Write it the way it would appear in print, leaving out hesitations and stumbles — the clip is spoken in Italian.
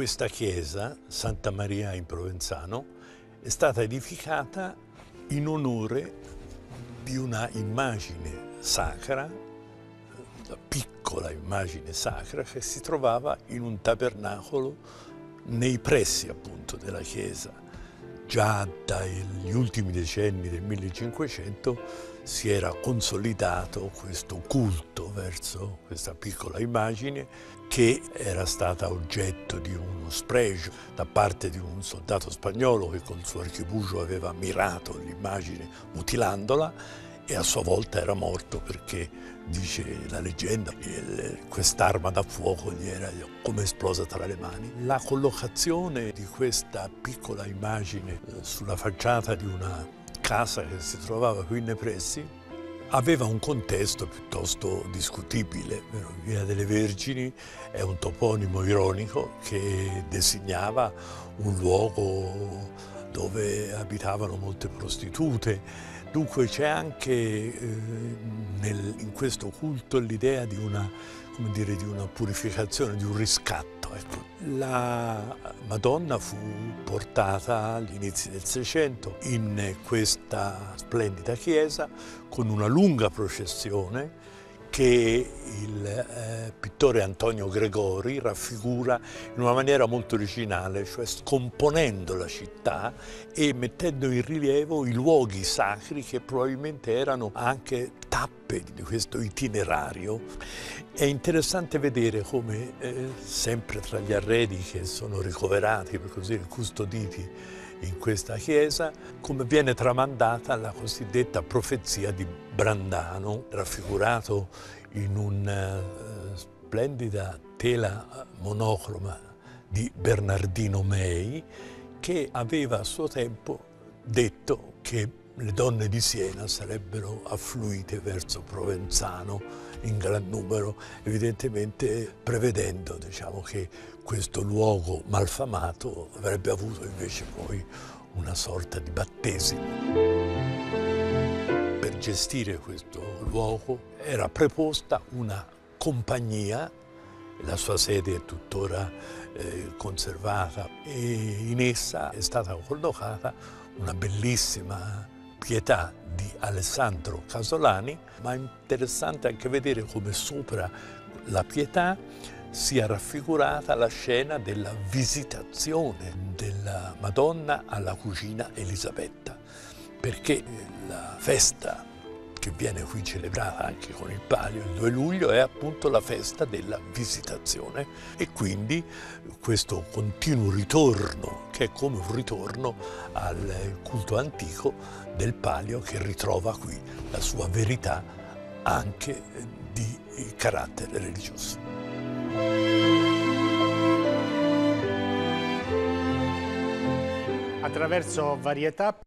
Questa chiesa, Santa Maria in Provenzano, è stata edificata in onore di una immagine sacra, una piccola immagine sacra che si trovava in un tabernacolo nei pressi appunto della chiesa. Già dagli ultimi decenni del 1500 si era consolidato questo culto verso questa piccola immagine che era stata oggetto di uno spregio da parte di un soldato spagnolo che col suo archibugio aveva mirato l'immagine mutilandola e a sua volta era morto perché, dice la leggenda, quest'arma da fuoco gli era come esplosa tra le mani. La collocazione di questa piccola immagine sulla facciata di una casa che si trovava qui nei pressi aveva un contesto piuttosto discutibile. Via delle Vergini è un toponimo ironico che designava un luogo dove abitavano molte prostitute. Dunque c'è anche in questo culto l'idea di una, come dire, di una purificazione, di un riscatto. Ecco. La Madonna fu portata agli inizi del Seicento in questa splendida chiesa con una lunga processione che il pittore Antonio Gregori raffigura in una maniera molto originale, cioè scomponendo la città e mettendo in rilievo i luoghi sacri che probabilmente erano anche tappe di questo itinerario. È interessante vedere come, sempre tra gli arredi che sono ricoverati, per così dire, custoditi in questa chiesa, come viene tramandata la cosiddetta profezia di Brandano, raffigurato in una splendida tela monocroma di Bernardino Mei, che aveva a suo tempo detto che le donne di Siena sarebbero affluite verso Provenzano in gran numero, evidentemente prevedendo, diciamo, che questo luogo malfamato avrebbe avuto invece poi una sorta di battesimo. Per gestire questo luogo era preposta una compagnia, la sua sede è tuttora conservata e in essa è stata collocata una bellissima Pietà di Alessandro Casolani, ma è interessante anche vedere come sopra la Pietà sia raffigurata la scena della visitazione della Madonna alla Cucina Elisabetta, perché la festa che viene qui celebrata anche con il Palio il 2 luglio è appunto la festa della visitazione e quindi questo continuo ritorno, che è come un ritorno al culto antico del Palio, che ritrova qui la sua verità anche di carattere religioso. Attraverso varietà